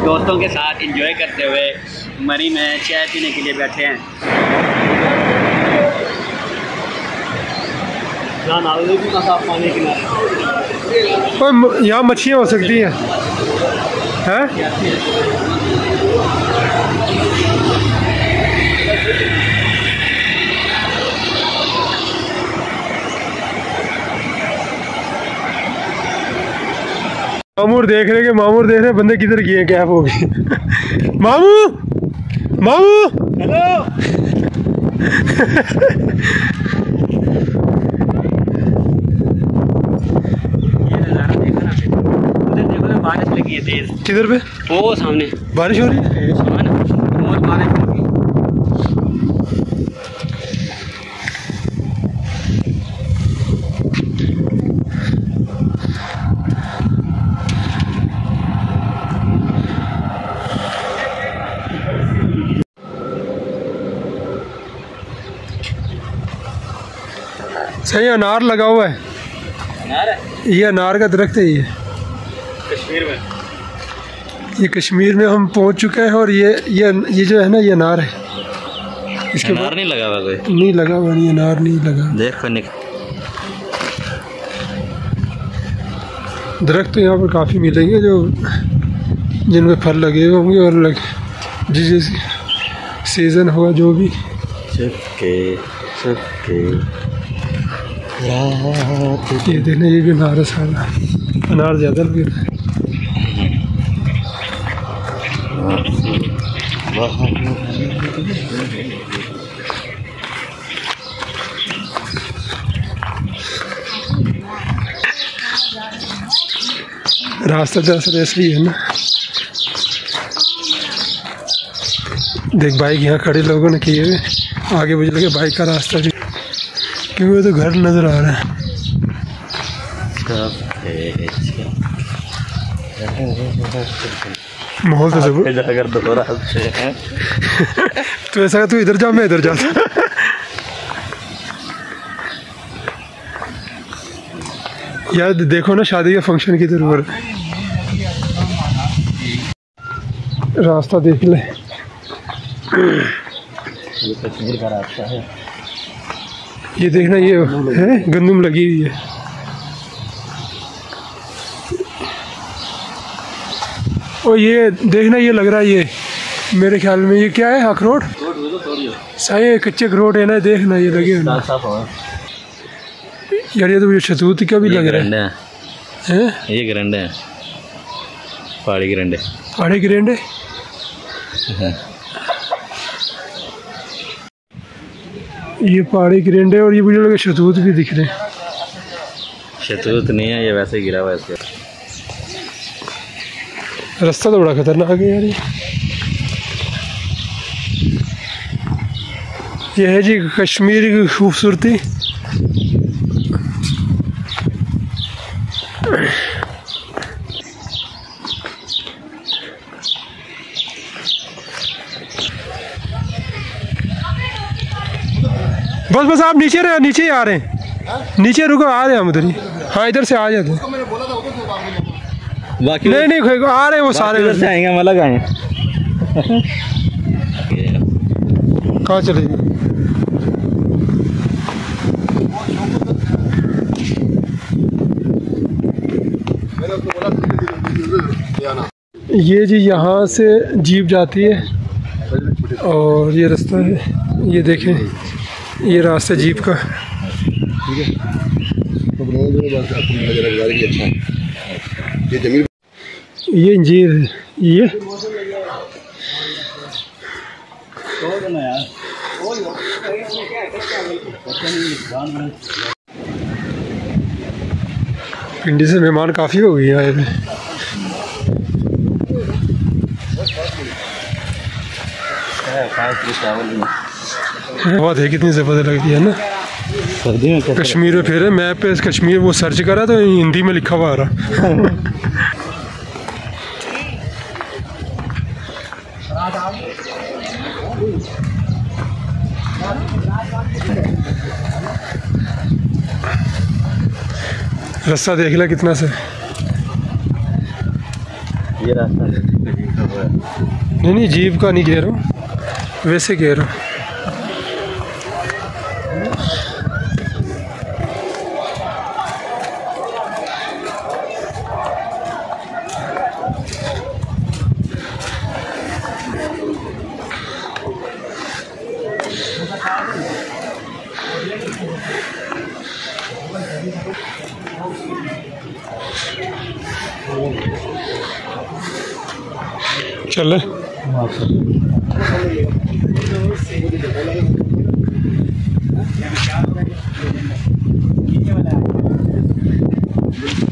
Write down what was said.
दोस्तों के साथ एंजॉय करते हुए मरी में चाय पीने के लिए बैठे हैं। यहाँ मच्छियाँ हो सकती हैं हैं? मामूर देख रहे बंदे किधर गए, कैफ हो गए। मामू मामू हेलो। बारिश लगी है तेज। किधर पे? वो सामने बारिश हो रही है। बहुत बारिश लगी। सही अनार लगा हुआ है। अनार है? ये अनार का दरख्त है। ये कश्मीर में, ये कश्मीर में हम पहुंच चुके हैं। और ये जो है ना, ये अनार है। इसके अनार नहीं लगा हुआ कोई? नहीं लगा हुआ, नहीं अनार नहीं लगा। देख दरख्त तो यहाँ पर काफ़ी मिलेंगे जो जिनमें फल लगे होंगे और जिस सीज़न होगा जो भी। ये देखना, ये भी अनार है सारा। अनार ज़्यादा लगे। रास्ता दरअसल ऐसे ही है ना। देख बाइक यहाँ खड़े लोगों ने किए हुए, आगे मुझे लगे बाइक का रास्ता भी, क्योंकि वो तो घर नजर आ रहा है। माहौल तो तो ऐसा तू इधर जा, मैं इधर जाता। यार देखो ना, शादी का फंक्शन की तरफ रास्ता देख ले। ये कश्मीर का रास्ता है। ये देखना, ये है गंदम लगी हुई है। और ये देखना, ये लग रहा है, ये मेरे ख्याल में ये क्या है, अखरोट। सही कच्चे अखरोट है ना, देखना ये लगे हैं। यार ये तो मुझे शतूत का भी लग रहा है। ये गरंडे हैं, पहाड़ी गरंडे। पहाड़ी गरंडे ये पहाड़ी गरंडे। और ये मुझे लगे शतूत भी दिख रहे हैं। शतूत नहीं है, ये वैसे ही गिरा हुआ है। रास्ता तो बड़ा खतरनाक है यार। ये है जी कश्मीर की खूबसूरती। बस बस आप नीचे रहे, नीचे ही आ रहे हैं। नीचे रुको, आ रहे हैं हम उधर ही। हाँ इधर से आ जाते हैं। नहीं आ रहे हैं वो सारे इधर से आएंगे, हम अलग आए। कहाँ चले? ये जी यहाँ से जीप जाती है और ये रास्ता है। ये देखें, ये रास्ता जीप का। ये अंजीर है। ये पिंडी से मेहमान काफ़ी हो गए आए थे। हवा थे कितनी ज़बरदस्त लगती है ना। सर्दी में कश्मीर में फिर मैप पे कश्मीर वो सर्च करा तो हिंदी में लिखा हुआ आ रहा। रास्ता देख ला कितना से। ये रास्ता नहीं नहीं, जीप का नहीं कह रहा हूँ, वैसे कह रहा हूँ। चले